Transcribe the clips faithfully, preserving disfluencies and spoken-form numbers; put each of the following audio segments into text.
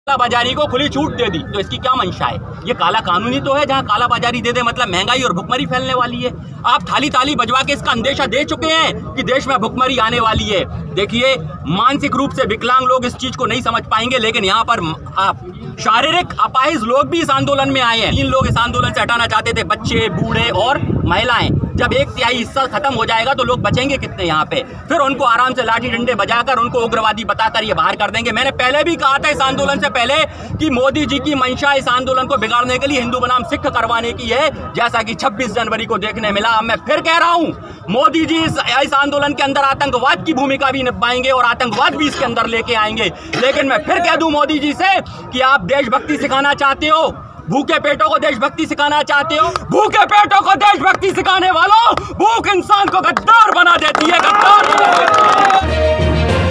बाजारी को खुली छूट दे दी तो इसकी क्या मंशा है? ये काला कानूनी तो है, जहां काला बाजारी दे दे मतलब महंगाई और भुखमरी फैलने वाली है। आप थाली ताली बजवा के इसका अंदेशा दे चुके हैं कि देश में भुखमरी आने वाली है। देखिए, मानसिक रूप से विकलांग लोग इस चीज को नहीं समझ पाएंगे, लेकिन यहाँ पर आप शारीरिक अपाहिज लोग भी इस आंदोलन में आए हैं। तीन लोग इस आंदोलन से हटाना चाहते थे, बच्चे, बूढ़े और महिलाएं। जब एक तिहाई हिस्सा खत्म हो जाएगा तो लोग बचेंगे कितने यहाँ पे? फिर उनको आराम से लाठी डंडे बजाकर उनको उग्रवादी बताकर ये बाहर कर देंगे। मैंने पहले भी कहा था इस आंदोलन से पहले कि मोदी जी की मंशा इस आंदोलन को बिगाड़ने के लिए हिंदू बनाम सिख करवाने की है, जैसा कि छब्बीस जनवरी को देखने मिला। अब मैं फिर कह रहा हूँ, मोदी जी इस, इस आंदोलन के अंदर आतंकवाद की भूमिका भी निभाएंगे और आतंकवाद भी इसके अंदर लेके आएंगे। लेकिन मैं फिर कह दूं मोदी जी से कि आप देशभक्ति सिखाना चाहते हो, भूखे पेटों को देशभक्ति सिखाना चाहते हो, भूखे पेटों को देशभक्ति सिखाने वालों, भूख इंसान को गद्दार बना देती है, गद्दार बना देती है।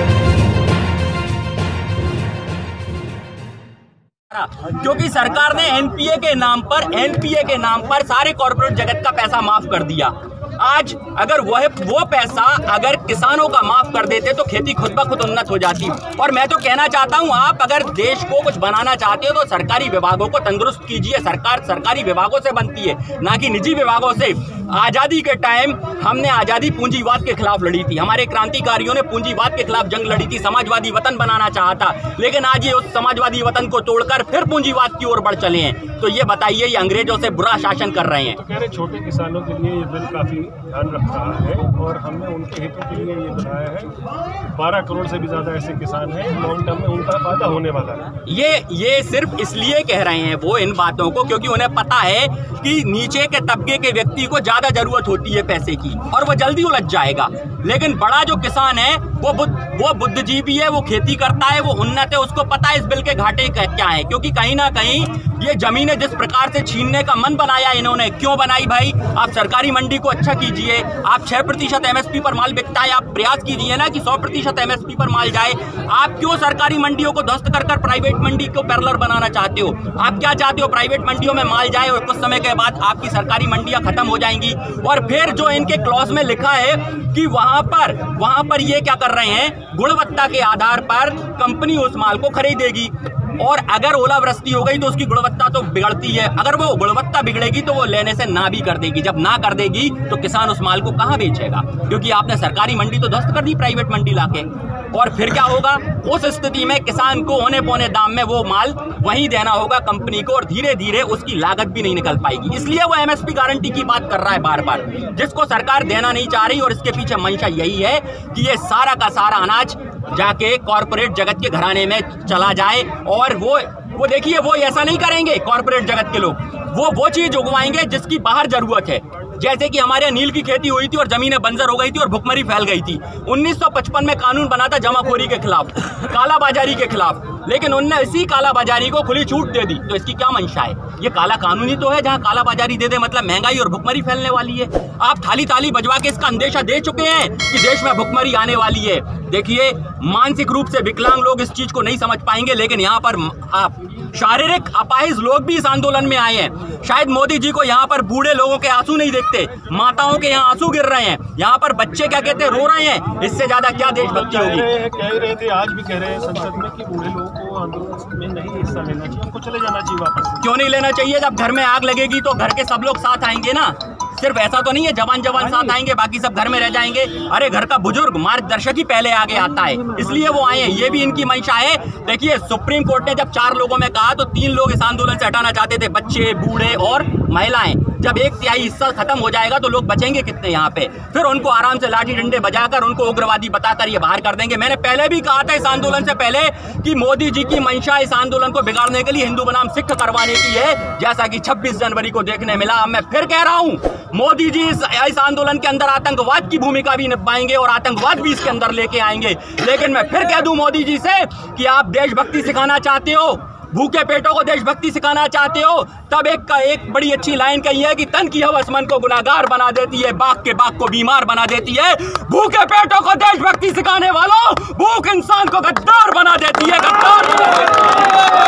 क्योंकि सरकार ने एनपीए के नाम पर एनपीए के नाम पर सारे कॉर्पोरेट जगत का पैसा माफ कर दिया। आज अगर वह वो पैसा अगर किसानों का माफ कर देते तो खेती खुद ब खुद उन्नत हो जाती। और मैं तो कहना चाहता हूं, आप अगर देश को कुछ बनाना चाहते हो तो सरकारी विभागों को तंदुरुस्त कीजिए। सरकार सरकारी विभागों से बनती है, ना कि निजी विभागों से। आजादी के टाइम हमने आजादी पूंजीवाद के खिलाफ लड़ी थी, हमारे क्रांतिकारियों ने पूंजीवाद के खिलाफ जंग लड़ी थी, समाजवादी वतन बनाना चाहा था। लेकिन आज ये उस समाजवादी वतन को तोड़कर फिर पूंजीवाद की ओर बढ़ चले हैं। तो ये बताइए, ये अंग्रेजों से बुरा शासन कर रहे हैं। तो कह रहे छोटे किसानों के लिए ये बिल काफी ध्यान रख रहा है और हमने उनके हितों के लिए ये बनाया है। बारह करोड़ से भी ज्यादा ऐसे किसान हैं, लॉन्ग टर्म में उनका फायदा होने वाला है। ये ये सिर्फ इसलिए कह रहे हैं वो इन बातों को क्योंकि उन्हें पता है कि नीचे के तबके के व्यक्ति को ज्यादा जरूरत होती है पैसे की और वो जल्दी उलझ जाएगा। लेकिन बड़ा जो किसान है वो बुद्ध वो बुद्धिजीवी है, वो खेती करता है, वो उन्नत है, उसको पता है इस बिल के घाटे क्या है। क्योंकि कहीं ना कहीं ये जमीनें जिस प्रकार से छीनने का मन बनाया इन्होंने, क्यों बनाई भाई? आप सरकारी मंडी को अच्छा कीजिए, आप छह प्रतिशत एमएसपी पर माल बिकता है, आप प्रयास कीजिए ना कि सौ प्रतिशत एमएसपी पर माल जाए। आप क्यों सरकारी मंडियों को ध्वस्त कर कर प्राइवेट मंडी को पैरेलल बनाना चाहते हो? आप क्या चाहते हो? प्राइवेट मंडियों में माल जाए और कुछ समय के बाद आपकी सरकारी मंडियां खत्म हो जाएंगी। और फिर जो इनके क्लॉज में लिखा है कि वहां पर वहां पर ये क्या कर रहे हैं, गुणवत्ता के आधार पर कंपनी उस माल को खरीदेगी और अगर ओलावृष्टि हो गई तो उसकी गुणवत्ता तो बिगड़ती है। अगर वो गुणवत्ता बिगड़ेगी तो वो लेने से ना भी कर देगी। जब ना कर देगी तो किसान उस माल को कहां बेचेगा? क्योंकि आपने सरकारी मंडी तो ध्वस्त कर दी प्राइवेट मंडी लाके। और फिर क्या होगा? उस स्थिति में किसान को होने पौने दाम में वो माल वहीं देना होगा कंपनी को और धीरे धीरे उसकी लागत भी नहीं निकल पाएगी। इसलिए वो एमएसपी गारंटी की बात कर रहा है बार बार, जिसको सरकार देना नहीं चाह रही। और इसके पीछे मंशा यही है कि ये सारा का सारा अनाज जाके कॉर्पोरेट जगत के घराने में चला जाए। और वो वो देखिए, वो ऐसा नहीं करेंगे कॉर्पोरेट जगत के लोग, वो वो चीज उगवाएंगे जिसकी बाहर जरूरत है। जैसे कि हमारे नील की खेती हुई थी और जमीनें बंजर हो गई थी और भुखमरी फैल गई थी। उन्नीस सौ पचपन में कानून बना था जमाखोरी के खिलाफ, काला बाजारी के खिलाफ, लेकिन उनने इसी काला बाजारी को खुली छूट दे दी तो इसकी क्या मंशा है? ये काला कानूनी तो है, जहां काला बाजारी दे दे मतलब महंगाई और भुखमरी फैलने वाली है। आप थाली ताली बजवा के इसका अंदेशा दे चुके हैं कि देश में भुखमरी आने वाली है। देखिए, मानसिक रूप से विकलांग लोग इस चीज को नहीं समझ पाएंगे, लेकिन यहाँ पर आप शारीरिक अपाहिज लोग भी इस आंदोलन में आए हैं। शायद मोदी जी को यहाँ पर बूढ़े लोगों के आंसू नहीं दिखते, माताओं के यहाँ आंसू गिर रहे हैं, यहाँ पर बच्चे क्या कहते हैं, रो रहे हैं। इससे ज्यादा क्या देशभक्ति होगी? कह रहे थे, आज भी कह रहे हैं संसद में कि बूढ़े लोगों को आंदोलन में नहीं हिस्सा लेना चाहिए, उनको चले जाना चाहिए वापस। क्यों नहीं लेना चाहिए? जब घर में आग लगेगी तो घर के सब लोग साथ आएंगे ना। सिर्फ ऐसा तो नहीं है जवान जवान साथ आएंगे बाकी सब घर में रह जाएंगे। अरे घर का बुजुर्ग मार्गदर्शक ही पहले आगे आता है, इसलिए वो आए हैं। ये भी इनकी मंशा है। देखिए, सुप्रीम कोर्ट ने जब चार लोगों में कहा तो तीन लोग इस आंदोलन से हटाना चाहते थे, बच्चे, बूढ़े और महिलाएं। जब एक तिहाई हिस्सा खत्म हो जाएगा तो लोग बचेंगे कितने यहाँ पे? फिर उनको आराम से लाठी डंडे बजाकर उनको उग्रवादी बताकर ये बाहर कर देंगे। मैंने पहले भी कहा था इस आंदोलन से पहले कि मोदी जी की मंशा इस आंदोलन को बिगाड़ने के लिए हिंदू बनाम सिख करवाने की है, जैसा कि छब्बीस जनवरी को देखने मिला। अब मैं फिर कह रहा हूँ, मोदी जी इस, इस आंदोलन के अंदर आतंकवाद की भूमिका भी निभाएंगे और आतंकवाद भी इसके अंदर लेके आएंगे। लेकिन मैं फिर कह दूं मोदी जी से कि आप देशभक्ति सिखाना चाहते हो, भूखे पेटों को देशभक्ति सिखाना चाहते हो, तब एक का एक बड़ी अच्छी लाइन कही है कि तन की हवस मन को गुनाहगार बना देती है, बाग के बाग को बीमार बना देती है। भूखे पेटों को देशभक्ति सिखाने वालों, भूख इंसान को गद्दार बना देती है, गद्दार बना देती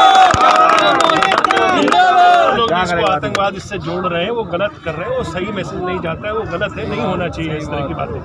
है। लोग इसको आतंकवाद इससे जोड़ रहे हैं, वो गलत कर रहे हैं, वो सही मैसेज नहीं जाता है, वो गलत है, नहीं होना चाहिए इस तरह की बातें।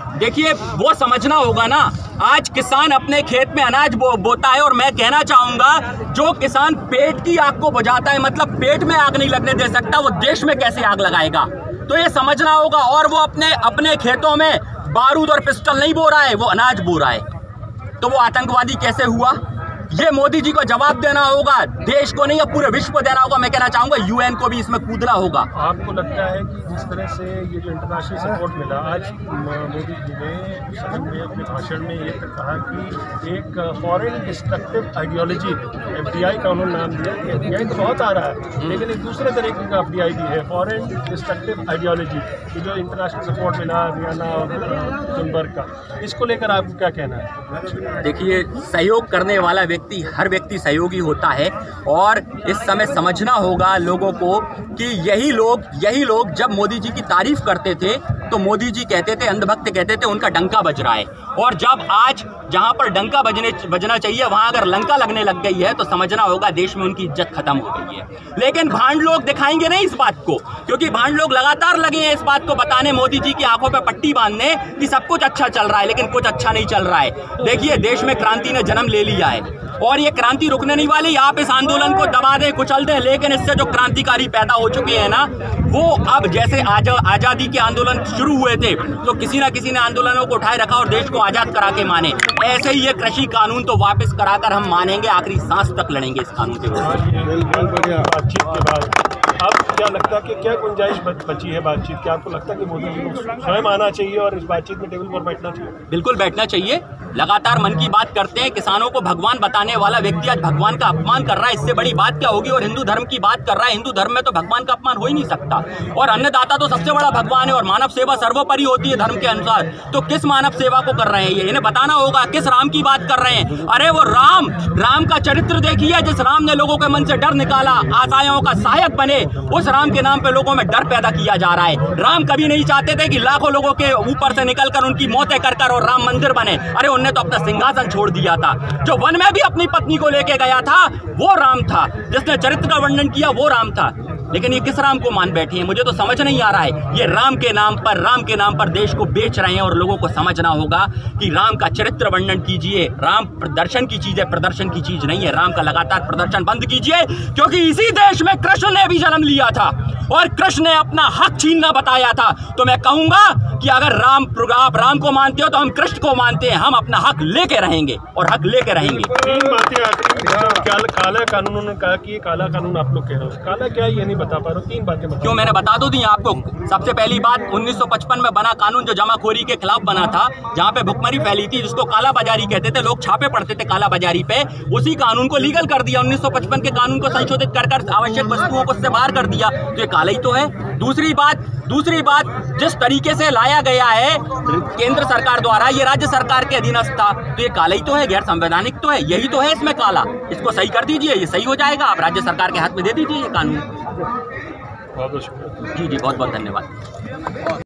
देखिए वो समझना होगा ना, आज किसान अपने खेत में अनाज बो, बोता है और मैं कहना चाहूंगा जो किसान पेट की आग को बुझाता है, मतलब पेट में आग नहीं लगने दे सकता, वो देश में कैसे आग लगाएगा। तो ये समझना होगा। और वो अपने अपने खेतों में बारूद और पिस्टल नहीं बो रहा है, वो अनाज बो रहा है, तो वो आतंकवादी कैसे हुआ? ये मोदी जी को जवाब देना होगा, देश को नहीं अब पूरे विश्व को देना होगा। मैं कहना चाहूंगा यूएन को भी इसमें कूदना होगा। आपको लगता है कि जिस तरह से ये जो इंटरनेशनल सपोर्ट मिला, आज मोदी जी ने सदन में अपने भाषण में ये कहा कि एक फॉरेन डिस्ट्रक्टिव आइडियोलॉजी, एफडीआई का उन्होंने नाम दिया कि एफडीआई तो बहुत आ रहा है, लेकिन एक दूसरे तरीके का एफडीआई भी है, फॉरेन डिस्ट्रक्टिव आइडियोलॉजी, कि जो इंटरनेशनल सपोर्ट मिला हरियाणा और थुनबर्ग का, इसको लेकर आपको क्या कहना है? देखिए, सहयोग करने वाला व्यक्ति हर व्यक्ति सहयोगी होता है, और इस समय समझना होगा लोगों को कि यही लोग यही लोग जब मोदी जी की तारीफ करते थे तो मोदी जी कहते थे, अंधभक्त कहते थे उनका डंका बज रहा है, और जब आज जहां पर डंका बजने बजना चाहिए वहां अगर लंका लगने लग गई है तो समझना होगा देश में उनकी इज्जत खत्म हो गई है। लेकिन भांड लोग दिखाएंगे नहीं इस बात को, क्योंकि भांड लोग लगातार लगे हैं इस बात को बताने, मोदी जी की आंखों पे पट्टी बांधने कि सब कुछ अच्छा चल रहा है, लेकिन कुछ अच्छा नहीं चल रहा है। देखिए, देश में क्रांति ने जन्म ले लिया है और ये क्रांति रुकने नहीं वाली। आप इस आंदोलन को दबा दें, कुचल दें, लेकिन इससे जो क्रांतिकारी पैदा हो चुके हैं ना, वो अब जैसे आजा, आजादी के आंदोलन शुरू हुए थे तो किसी ना किसी ने आंदोलनों को उठाए रखा और देश को आजाद करा के माने, ऐसे ही ये कृषि कानून तो वापस कराकर हम मानेंगे, आखिरी सांस तक लड़ेंगे इस कानून के विरुद्ध। बातचीत के बाद अब क्या लगता है कि क्या गुंजाइश बची है बातचीत की? आपको लगता है कि मोदी जी को स्वयं आना चाहिए और इस बातचीत में टेबल पर बैठना चाहिए? बिल्कुल बैठना चाहिए। लगातार मन की बात करते हैं, किसानों को भगवान बताने वाला व्यक्ति आज भगवान का अपमान कर रहा है, इससे बड़ी बात क्या होगी? और हिंदू धर्म की बात कर रहा है, हिंदू धर्म में तो भगवान का अपमान हो ही नहीं सकता, और अन्नदाता तो सबसे बड़ा भगवान है, और मानव सेवा सर्वोपरि होती है धर्म के अनुसार। तो किस मानव सेवा को कर रहे हैं ये? इन्हें बताना होगा। किस राम की बात कर रहे हैं? अरे वो राम राम का चरित्र देखिए, जिस राम ने लोगों के मन से डर निकाला, आशाओं का सहायक बने, उस राम के नाम पे लोगों में डर पैदा किया जा रहा है। राम कभी नहीं चाहते थे कि लाखों लोगों के ऊपर से निकलकर उनकी मौतें कर कर और राम मंदिर बने। अरे उन्होंने तो अपना सिंहासन छोड़ दिया था। जो वन में भी अपनी पत्नी को लेके गया था वो राम था, जिसने चरित्र का वर्णन किया वो राम था। लेकिन ये किस राम को मान बैठे हैं? मुझे तो समझ नहीं आ रहा है। ये राम के नाम पर राम के नाम पर देश को बेच रहे हैं, और लोगों को समझना होगा कि राम का चरित्र वर्णन कीजिए। राम प्रदर्शन की चीज है, प्रदर्शन की चीज नहीं है। राम का लगातार प्रदर्शन बंद कीजिए, क्योंकि इसी देश में कृष्ण ने भी जन्म लिया था और कृष्ण ने अपना हक छीनना बताया था। तो मैं कहूंगा कि अगर राम आप राम को मानते हो तो हम कृष्ण को मानते हैं। हम अपना हक लेके रहेंगे और हक लेके रहेंगे। तीन बातें आखिरी। काला कानून, उन्होंने कहा कि ये काला कानून आप लोग कह रहे हो, काला क्या है ये नहीं बता पा रहे हो, तीन बातें बताओ। क्यों, मैंने बता दो दी आपको। सबसे पहली बात, उन्नीस सौ पचपन में बना कानून जो जमाखोरी के खिलाफ बना था, जहां पे भुखमरी फैली थी, जिसको काला बाजारी कहते थे, लोग छापे पड़ते थे काला बाजारी पे, उसी कानून को लीगल कर दिया। उन्नीस सौ पचपन के कानून को संशोधित कर कर आवश्यक वस्तुओं को उससे बाहर कर दिया। तो ये काला ही तो है। दूसरी बात दूसरी बात जिस तरीके से लाया गया है केंद्र सरकार द्वारा, ये राज्य सरकार के अधीनस्थ था, तो ये काला ही तो है, गैर संवैधानिक तो है। यही तो है इसमें काला। इसको सही कर दीजिए, ये सही हो जाएगा। आप राज्य सरकार के हाथ में दे दीजिए ये कानून। बहुत बहुत शुक्रिया। जी जी, बहुत बहुत धन्यवाद।